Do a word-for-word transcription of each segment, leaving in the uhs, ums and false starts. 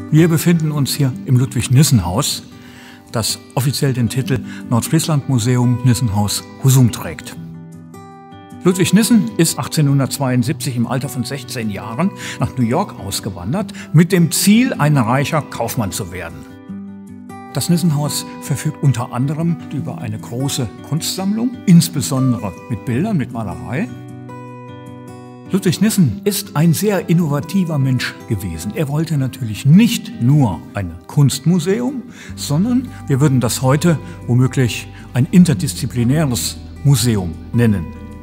Wir befinden uns hier im Ludwig-Nissen-Haus, das offiziell den Titel Nordfriesland-Museum Nissen-Haus Husum trägt. Ludwig Nissen ist achtzehnhundertzweiundsiebzig im Alter von sechzehn Jahren nach New York ausgewandert, mit dem Ziel, ein reicher Kaufmann zu werden. Das Nissen-Haus verfügt unter anderem über eine große Kunstsammlung, insbesondere mit Bildern, mit Malerei. Ludwig Nissen ist ein sehr innovativer Mensch gewesen. Er wollte natürlich nicht nur ein Kunstmuseum, sondern wir würden das heute womöglich ein interdisziplinäres Museum nennen.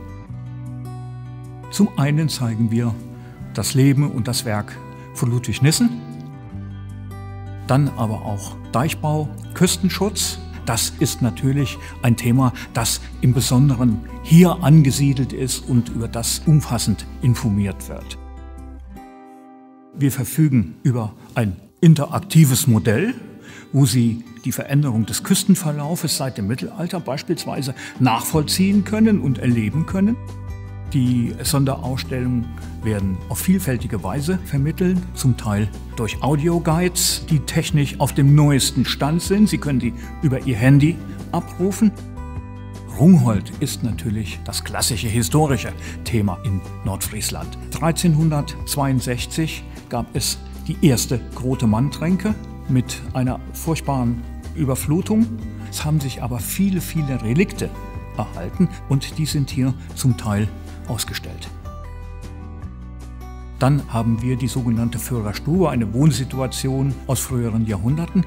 Zum einen zeigen wir das Leben und das Werk von Ludwig Nissen, dann aber auch Deichbau, Küstenschutz. Das ist natürlich ein Thema, das im Besonderen hier angesiedelt ist und über das umfassend informiert wird. Wir verfügen über ein interaktives Modell, wo Sie die Veränderung des Küstenverlaufes seit dem Mittelalter beispielsweise nachvollziehen können und erleben können. Die Sonderausstellungen werden auf vielfältige Weise vermittelt, zum Teil durch Audioguides, die technisch auf dem neuesten Stand sind. Sie können die über Ihr Handy abrufen. Rungholt ist natürlich das klassische historische Thema in Nordfriesland. dreizehnhundertzweiundsechzig gab es die erste Grote Mann-Tränke mit einer furchtbaren Überflutung. Es haben sich aber viele, viele Relikte erhalten und die sind hier zum Teil ausgestellt. Dann haben wir die sogenannte Führerstube, eine Wohnsituation aus früheren Jahrhunderten.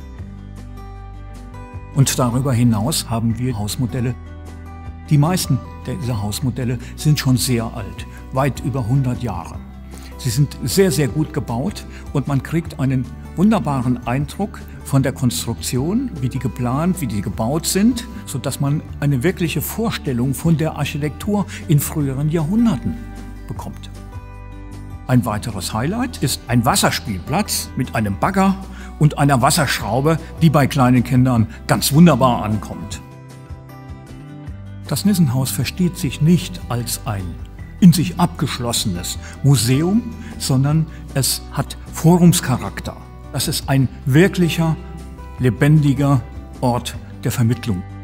Und darüber hinaus haben wir Hausmodelle. Die meisten dieser Hausmodelle sind schon sehr alt, weit über hundert Jahre. Sie sind sehr, sehr gut gebaut und man kriegt einen wunderbaren Eindruck von der Konstruktion, wie die geplant, wie die gebaut sind, sodass man eine wirkliche Vorstellung von der Architektur in früheren Jahrhunderten bekommt. Ein weiteres Highlight ist ein Wasserspielplatz mit einem Bagger und einer Wasserschraube, die bei kleinen Kindern ganz wunderbar ankommt. Das Nissen-Haus versteht sich nicht als ein in sich abgeschlossenes Museum, sondern es hat Forumscharakter. Das ist ein wirklicher, lebendiger Ort der Vermittlung.